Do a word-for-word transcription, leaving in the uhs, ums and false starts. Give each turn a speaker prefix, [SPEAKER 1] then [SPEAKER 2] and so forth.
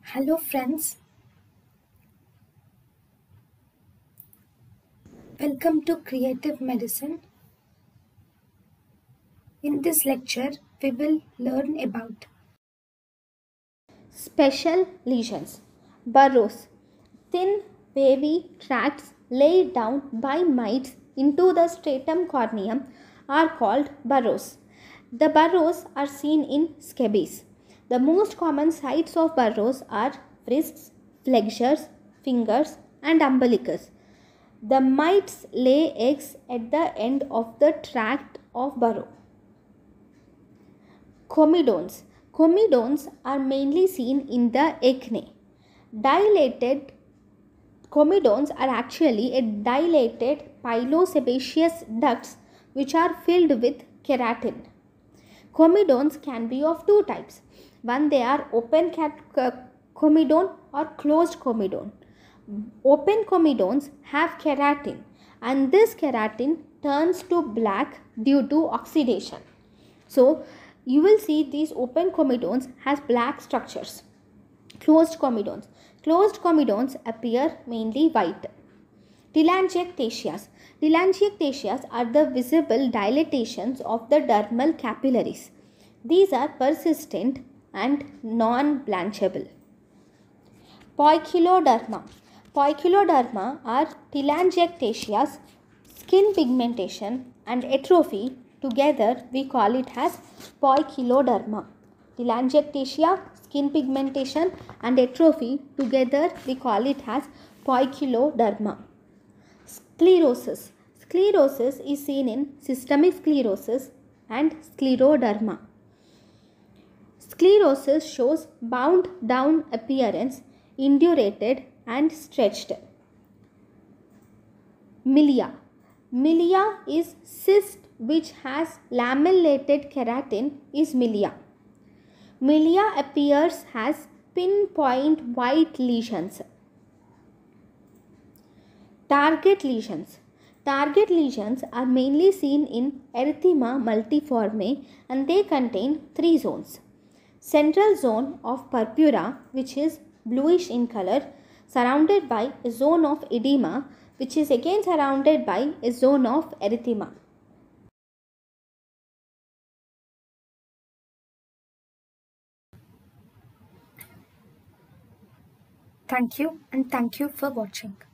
[SPEAKER 1] Hello friends, welcome to Creative Medicine. In this lecture, we will learn about
[SPEAKER 2] Special lesions. Burrows. Thin, wavy tracts laid down by mites into the stratum corneum are called burrows. The burrows are seen in scabies. The most common sites of burrows are wrists, flexures, fingers, and umbilicus. The mites lay eggs at the end of the tract of burrow. Comedones. Comedones are mainly seen in the acne. Dilated comedones are actually a dilated pilosebaceous ducts which are filled with keratin. Comedones can be of two types. One, they are open comedone or closed comedone. Open comedones have keratin, and this keratin turns to black due to oxidation. So you will see these open comedones has black structures. Closed comedones. Closed comedones appear mainly white. Telangiectasias. Telangiectasias are the visible dilatations of the dermal capillaries. These are persistent and non-blanchable. Poikiloderma. Poikiloderma are telangiectasias, skin pigmentation and atrophy. Together we call it as poikiloderma. Telangiectasia, skin pigmentation and atrophy. Together we call it as poikiloderma. Sclerosis. Sclerosis is seen in systemic sclerosis and scleroderma. Sclerosis shows bound down appearance, indurated and stretched. Milia. Milia is cyst which has lamellated keratin is milia. Milia appears as pinpoint white lesions. Target lesions. Target lesions are mainly seen in erythema multiforme and they contain three zones. Central zone of purpura, which is bluish in color, surrounded by a zone of edema, which is again surrounded by a zone of erythema.
[SPEAKER 1] thank you and thank you for watching.